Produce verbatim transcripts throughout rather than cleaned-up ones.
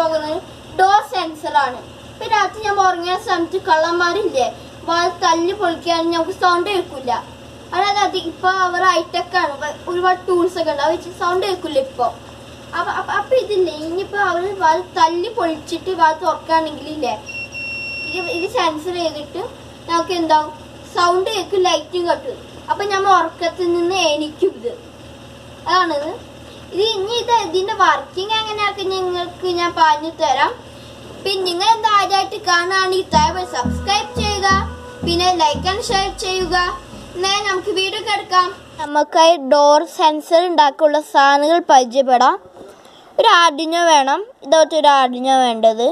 പോകുന്നത് ഡോർ സെൻസറാണ്. ഇപ്പം രാത്രി ഞാൻ ഉറങ്ങിയ സമയത്ത് കള്ളന്മാരില്ലേ വാൾ തല്ലി പൊളിക്കുകയാണെങ്കിൽ നമുക്ക് സൗണ്ട് കേൾക്കില്ല. അതായത് അത് ഇപ്പോൾ അവർ ഹൈടെക്കാണ്, ഒരുപാട് ടൂൾസ് ഒക്കെ ഉണ്ട്, അത് വെച്ച് സൗണ്ട് കേൾക്കില്ല ഇപ്പോൾ. അപ്പം അപ്പം ഇതില്ലേ ഇനിയിപ്പോൾ അവർ വാൾ തല്ലി പൊളിച്ചിട്ട് വാൾ തുറക്കുകയാണെങ്കിൽ ഇല്ലേ ഇത് ഇത് സെൻസർ ചെയ്തിട്ട് നമുക്ക് എന്താവും സൗണ്ട് കേൾക്കും, ലൈറ്റും കെട്ടും. അപ്പം നമ്മൾ ഉറക്കത്തിൽ നിന്ന് എണീക്കും. ഇത് അതാണിത്. ഇത് ഇനി ഇത് ഇതിൻ്റെ വർക്കിംഗ് എങ്ങനെയാക്കി നിങ്ങൾക്ക് ഞാൻ പറഞ്ഞു തരാം. പിന്നെ നിങ്ങൾ എന്താ ആദ്യമായിട്ട് കാണുകയാണെങ്കിൽ ദയവായി സബ്സ്ക്രൈബ് ചെയ്യുക, പിന്നെ ലൈക്ക് ആൻഡ് ഷെയർ ചെയ്യുക. എന്നാൽ നമുക്ക് വീഡിയോ എടുക്കാം. നമുക്കായി ഡോർ സെൻസർ ഉണ്ടാക്കാനുള്ള സാധനങ്ങൾ പരിചയപ്പെടാം. ഒരു ആർഡിനോ വേണം, ഇതോട്ട് ഒരു ആർഡിനോ വേണ്ടത്.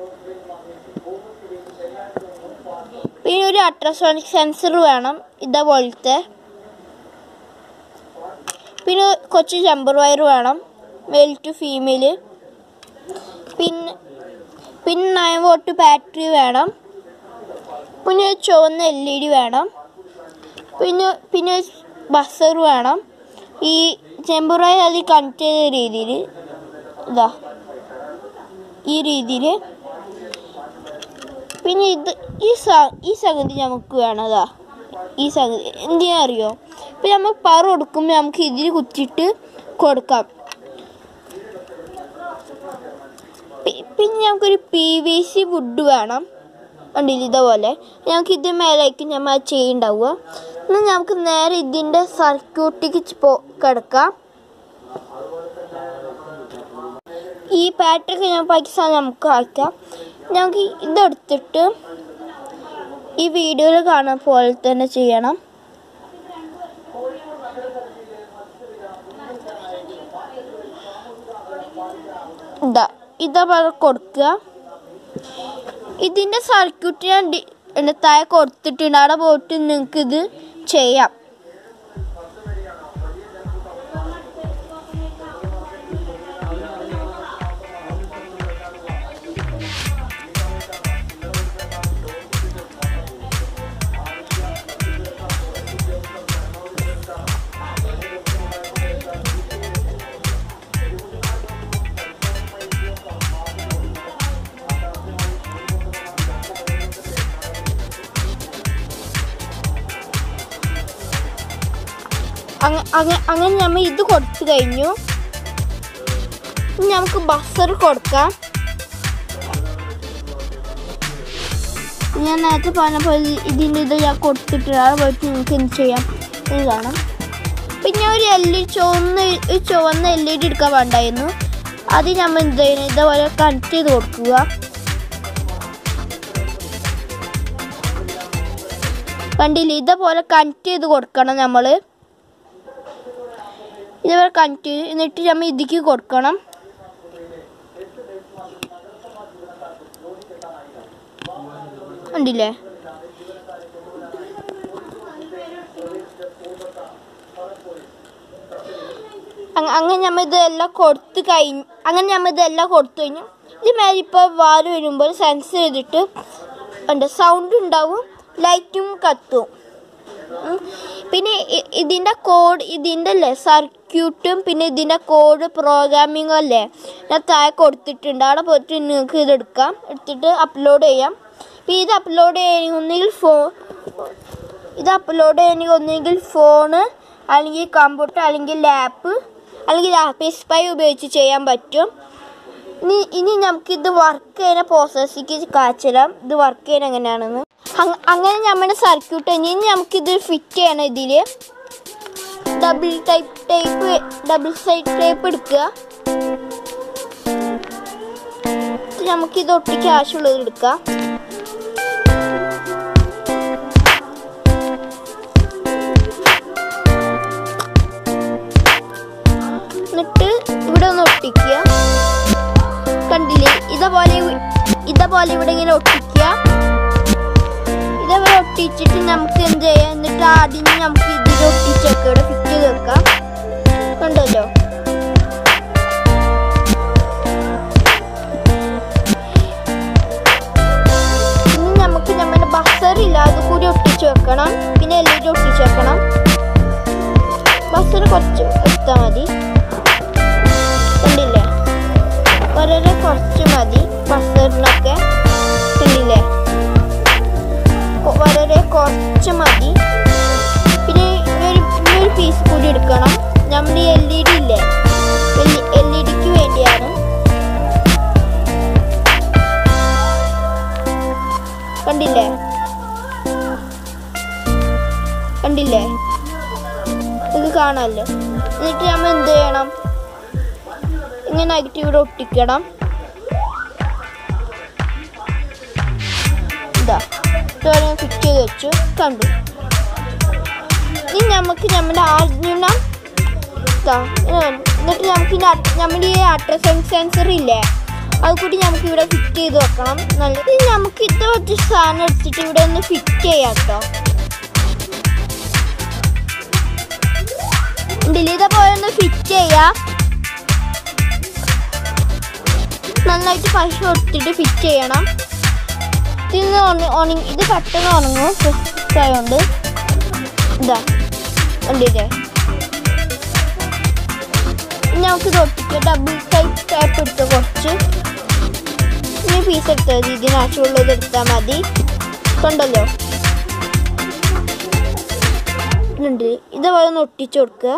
പിന്നെ ഒരു അൾട്രാസോണിക് സെൻസർ വേണം ഇതേപോലത്തെ. പിന്നെ കുറച്ച് ജമ്പർ വയർ വേണം, മെയിൽ ടു ഫീമെയിൽ. പിന്നെ പിന്നെ നയൻ വോട്ട് ബാറ്ററി വേണം. പിന്നെ ചുവന്ന എൽ ഇ ഡി വേണം. പിന്നെ പിന്നെ ബസർ വേണം. ഈ ജമ്പർ വയർ അതിൽ കണക്ട് ചെയ്ത രീതിയിൽ ഇതാ ഈ രീതിയിൽ. പിന്നെ ഇത് ഈ സ ഈ സംഗതി നമുക്ക് വേണതാ. ഈ സംഗതി എന്തിനാ അറിയോ? ഇപ്പം നമ്മൾ പവർ കൊടുക്കുമ്പോൾ നമുക്ക് ഇതിൽ കുത്തിയിട്ട് കൊടുക്കാം. പിന്നെ നമുക്കൊരു പി വി സി വുഡ് വേണം, കണ്ടില്ല ഇതേപോലെ. നമുക്ക് ഇത് മേലേക്ക് നമ്മൾ ചെയ്യുന്നുണ്ടാവുക. എന്നാൽ നമുക്ക് നേരെ ഇതിൻ്റെ സർക്യൂട്ടിലേക്ക് പോ കിടക്കാം. ഈ പാറ്റൊക്കെ ഞാൻ പൈസ നമുക്ക് ആക്കാം. ഞങ്ങൾക്ക് ഇതെടുത്തിട്ട് ഈ വീഡിയോയിൽ കാണുന്ന പോലെ തന്നെ ചെയ്യണം. ഇതാ ഇതേപോലെ കൊടുക്കുക. ഇതിൻ്റെ സർക്യൂട്ട് ഞാൻ എൻ്റെ താഴെ കൊടുത്തിട്ടുണ്ട്, അവിടെ പോയിട്ട് നിങ്ങൾക്ക് ഇത് ചെയ്യാം. അങ്ങനെ നമ്മൾ ഇത് കൊടുത്തു കഴിഞ്ഞു. നമുക്ക് ബസർ കൊടുക്കാം. ഞാൻ നേരത്തെ പറഞ്ഞപ്പോൾ ഇതിൻ്റെ ഇത് ഞാൻ കൊടുത്തിട്ട് പോയിട്ട് നിങ്ങൾക്ക് എന്ത് ചെയ്യാം ഇത് കാണാം. പിന്നെ ഒരു എൽ ഇ ഡി ചുവന്ന ഒരു ചുവന്ന എൽ ഇ ഡി എടുക്കാൻ വേണ്ടായിരുന്നു. അത് നമ്മൾ എന്ത് ചെയ്യുന്നത് ഇതേപോലെ കണക്ട് ചെയ്ത് കൊടുക്കുക. കണ്ടില്ലേ ഇതേപോലെ കണക്ട് ചെയ്ത് കൊടുക്കണം. നമ്മൾ ഇതേപോലെ കണക്ട് ചെയ്ത് എന്നിട്ട് നമ്മൾ ഇതിക്ക് കൊടുക്കണം. കണ്ടില്ലേ അങ്ങനെ നമ്മൾ ഇതെല്ലാം കൊടുത്ത് കഴിഞ്ഞ് അങ്ങനെ നമ്മൾ ഇതെല്ലാം കൊടുത്തു കഴിഞ്ഞു. ഇത് മേലെ ഇപ്പോൾ വാല് വരുമ്പോൾ സെൻസ് ചെയ്തിട്ട് ഉണ്ട് സൗണ്ട് ഉണ്ടാവും, ലൈറ്റും കത്തും. പിന്നെ ഇതിൻ്റെ കോഡ് ഇതിൻ്റെ അല്ലേ സർക്യൂട്ടും പിന്നെ ഇതിൻ്റെ കോഡ് പ്രോഗ്രാമിങ്ങും അല്ലേ ഞാൻ താഴെ കൊടുത്തിട്ടുണ്ട്. അവിടെ പോയിട്ട് നിങ്ങൾക്ക് ഇതെടുക്കാം, എടുത്തിട്ട് അപ്ലോഡ് ചെയ്യാം. പിന്നെ ഇത് അപ്ലോഡ് ചെയ്യണമെങ്കിൽ ഒന്നുകിൽ ഫോ ഇത് അപ്ലോഡ് ചെയ്യണമെങ്കിൽ ഒന്നുകിൽ ഫോണ് അല്ലെങ്കിൽ കമ്പ്യൂട്ടർ അല്ലെങ്കിൽ ലാപ്പ് അല്ലെങ്കിൽ ലാപ്പ് സ്പൈ ഉപയോഗിച്ച് ചെയ്യാൻ പറ്റും. ഇനി ഇനി നമുക്കിത് വർക്ക് ചെയ്യുന്ന പ്രോസസ്സിക്ക് കാണിച്ചുതരാം ഇത് വർക്ക് ചെയ്യുന്നത് എങ്ങനെയാണെന്ന്. അങ്ങനെ നമ്മുടെ സർക്യൂട്ട് ഇനി നമുക്കിത് ഫിറ്റ് ചെയ്യണം. ഇതിൽ double type type double side type എടുക്കുക. നമുക്കിത് ഒട്ടിക്ക് ആവശ്യമുള്ളത് എടുക്കാം. എന്നിട്ട് ഇവിടെ ഒന്ന് ഒട്ടിക്കുക. കണ്ടില്ലേ ഇതേപോലെ ഇതേപോലെ ഇവിടെ ഇങ്ങനെ ഒട്ടിക്കുക. ഇതേപോലെ ഒട്ടിച്ചിട്ട് നമുക്ക് എന്ത് ചെയ്യാം, എന്നിട്ട് ആദ്യം നമുക്ക് ഇതിൽ ഒട്ടിച്ചൊക്കെ ഇവിടെ ഫിറ്റ് ചെയ്ത് വെക്കാം. കണ്ടല്ലോ ഇനി നമുക്ക് നമ്മുടെ ബസറില്ല അത് കൂടി ഒട്ടിച്ച് വെക്കണം. പിന്നെ എൽ ഇ ഡി ഒട്ടിച്ച് വെക്കണം. ബസർ കുറച്ച് എടുത്താൽ മതി. കണ്ടില്ലേ വളരെ കുറച്ച് മതി ബസറിനൊക്കെ കണ്ടില്ലേ വളരെ കുറച്ച് മതി പിന്നെ ഇങ്ങനൊരു ഇങ്ങനൊരു പീസ് കൂടി എടുക്കണം നമ്മുടെ എൽ ഇ ഡി ഇല്ലേ എൽ ഇ ഡിക്ക് വേണ്ടിയാണ് കണ്ടില്ലേ കണ്ടില്ലേ ഇത് കാണാമല്ലോ എന്നിട്ട് നമ്മൾ എന്ത് ചെയ്യണം ഇങ്ങനെ ആയിട്ട് ഇവിടെ ഒട്ടിക്കണം ഇതാ ഇതുവരെ ഫിറ്റ് ചെയ്ത് വെച്ചു കണ്ടു ഇനി നമുക്ക് നമ്മുടെ ആദ്യം എന്നിട്ട് നമുക്ക് നമ്മുടെ ഈ അൾട്രാസൗണ്ട് സെൻസർ ഇല്ലേ അത് കൂടി നമുക്ക് ഇവിടെ ഫിറ്റ് ചെയ്ത് വെക്കണം നല്ല ഇനി നമുക്ക് ഇത് വെച്ച് സാധനം എടുത്തിട്ട് ഇവിടെ ഒന്ന് ഫിറ്റ് ചെയ്യാം കേട്ടോ ഇതേപോലെ ഒന്ന് ഫിറ്റ് ചെയ്യാം നന്നായിട്ട് പശ കൊടുത്തിട്ട് ഫിറ്റ് ചെയ്യണം ഇത് ഉണങ്ങി ഇത് പെട്ടെന്ന് ഉണങ്ങും ആയതുകൊണ്ട് ഇതാ കണ്ടില്ലേ നമുക്ക് ഇത് ഒട്ടിക്കുക ഡബിൾ ടൈപ്പ് ടൈപ്പ് എടുത്ത് കുറച്ച് ഇനി പീസ് എടുത്താൽ മതി ഇതിനാവശ്യമുള്ളത് എടുത്താൽ മതി കണ്ടല്ലോ ഉണ്ട് ഇതേപോലെ ഒന്ന് ഒട്ടിച്ചു കൊടുക്കുക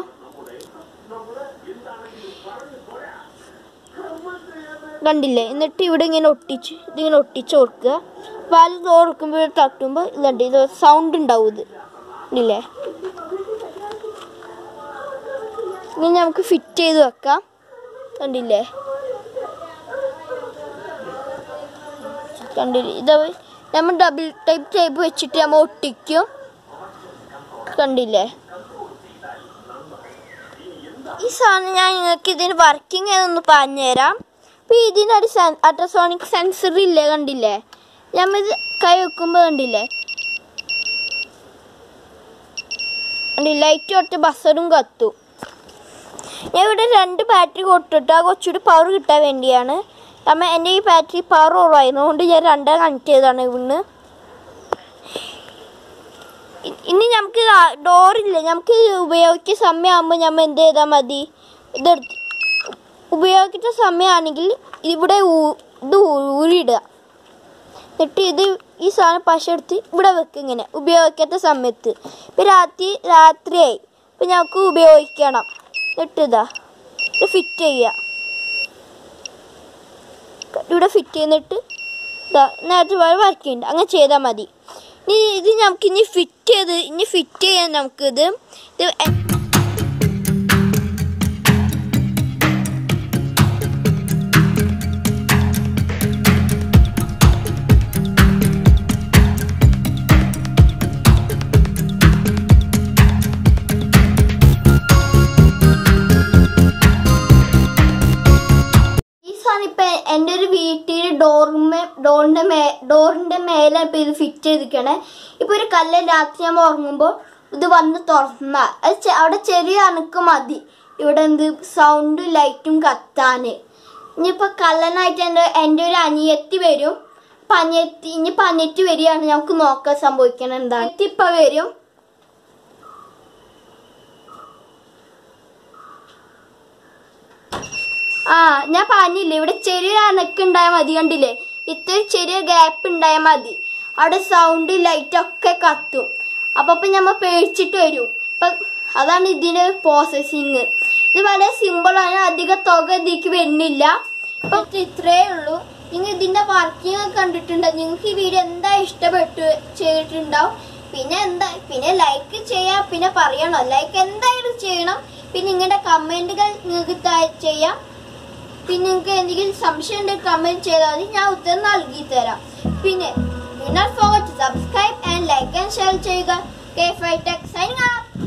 കണ്ടില്ലേ എന്നിട്ട് ഇവിടെ ഇങ്ങനെ ഒട്ടിച്ച് ഇതിങ്ങനെ ഒട്ടിച്ച് കൊടുക്കുക പാല് തോർക്കുമ്പോൾ തട്ടുമ്പോൾ ഇതുണ്ട് ഇത് സൗണ്ട് ഉണ്ടാവും ഇത് ഇല്ലേ ഇനി നമുക്ക് ഫിറ്റ് ചെയ്ത് വെക്കാം കണ്ടില്ലേ കണ്ടില്ലേ ഇത് നമ്മൾ ഡബിൾ ടൈപ്പ് ടൈപ്പ് വെച്ചിട്ട് നമ്മൾ ഒട്ടിക്കും കണ്ടില്ലേ ഈ സാധനം ഞാൻ നിങ്ങൾക്ക് ഇതിന് വർക്കിംഗ് ഏതൊന്ന് പറഞ്ഞു തരാം അപ്പോൾ ഇതിനൊരു അൾട്രാസോണിക് സെൻസർ ഇല്ലേ കണ്ടില്ലേ നമ്മൾ ഇത് കൈ വെക്കുമ്പോൾ കണ്ടില്ലേ ലൈറ്റ് തൊട്ട് ബസറും കത്തും ഞാൻ ഇവിടെ രണ്ട് ബാറ്ററി കൊടുത്തിട്ട് ആ കുറച്ചുകൂടി പവർ കിട്ടാൻ വേണ്ടിയാണ് കാരണം എൻ്റെ ഈ ബാറ്ററി പവർ കുറവായതുകൊണ്ട് ഞാൻ രണ്ടേ കണക്ട് ചെയ്തതാണ് ഇവിടുന്ന് ഇനി നമുക്ക് ഡോറില്ലേ നമുക്ക് ഉപയോഗിക്കുന്ന സമയമാകുമ്പോൾ നമ്മൾ എന്ത് ചെയ്താൽ മതി ഇതെടുത്ത് ഉപയോഗിക്കുന്ന സമയമാണെങ്കിൽ ഇവിടെ ഇത് ഊരിയിടുക എന്നിട്ട് ഇത് ഈ സാധനം പശ എടുത്ത് ഇവിടെ വെക്കുക ഇങ്ങനെ ഉപയോഗിക്കാത്ത സമയത്ത് ഇപ്പം രാത്രി രാത്രിയായി ഇപ്പം ഞങ്ങൾക്ക് ഉപയോഗിക്കണം എന്നിട്ട് ഇതാ ഇത് ഫിറ്റ് ചെയ്യുക ഇവിടെ ഫിറ്റ് ചെയ്യുന്നിട്ട് ഇതാ നേരത്തെ പോലെ വർക്ക് ചെയ്യുന്നുണ്ട് അങ്ങനെ ചെയ്താൽ മതി ഇനി ഇത് നമുക്ക് ഇനി ഫിറ്റ് ചെയ്ത് ഇനി ഫിറ്റ് ചെയ്യാൻ നമുക്കിത് ഇത് എൻ്റെ ഒരു വീട്ടിൽ ഡോറിമേ ഡോറിൻ്റെ മേ ഡോറിൻ്റെ മേലെ ഇപ്പോൾ ഇത് ഫിറ്റ് ചെയ്തിരിക്കണേ ഇപ്പോൾ ഒരു കല്ല് രാത്രി നമ്മൾ ഉറങ്ങുമ്പോൾ ഇത് വന്ന് തുറന്നാൽ അത് അവിടെ ചെറിയ അണുക്ക് മതി ഇവിടെ എന്ത് സൗണ്ടും ലൈറ്റും കത്താൻ ഇനിയിപ്പോൾ കള്ളനായിട്ട് എൻ്റെ എൻ്റെ ഒരു അനിയത്തി വരും അപ്പം അനിയത്തി ഇനിയിപ്പോൾ അനിയത്തി വരികയാണ് ഞങ്ങൾക്ക് നോക്കാൻ സംഭവിക്കണം എന്താണ് ഇപ്പം വരും ആ ഞാൻ പറഞ്ഞില്ലേ ഇവിടെ ചെറിയ അണക്ക് ഉണ്ടായാൽ മതി കണ്ടില്ലേ ഇത്ര ചെറിയ ഗ്യാപ്പ് ഉണ്ടായാൽ മതി അവിടെ സൗണ്ട് ലൈറ്റ് ഒക്കെ കത്തും അപ്പം അപ്പം നമ്മൾ പേടിച്ചിട്ട് വരും അപ്പം അതാണ് ഇതിൻ്റെ പ്രോസസ്സിങ് ഇത് വളരെ സിമ്പിളാണ് അധികം തുക ഇതിലേക്ക് വരുന്നില്ല അപ്പം ഇത്രയേ ഉള്ളൂ നിങ്ങൾ ഇതിൻ്റെ വർക്കിംഗ് ഒക്കെ കണ്ടിട്ടുണ്ടോ നിങ്ങൾക്ക് ഈ വീഡിയോ എന്താ ഇഷ്ടപ്പെട്ടു ചെയ്തിട്ടുണ്ടാവും പിന്നെ എന്താ പിന്നെ ലൈക്ക് ചെയ്യാം പിന്നെ പറയണോ ലൈക്ക് എന്തായാലും ചെയ്യണം പിന്നെ നിങ്ങളുടെ കമൻറ്റുകൾ നിങ്ങൾക്ക് ചെയ്യാം പിന്നെ നിങ്ങൾക്ക് എന്തെങ്കിലും സംശയം ഉണ്ടെങ്കിൽ കമന്റ് ചെയ്താൽ മതി ഞാൻ ഉത്തരം നൽകി തരാം പിന്നെ do not forget to subscribe and like and share ചെയ്യുക. Okay, Fry Tech signing up.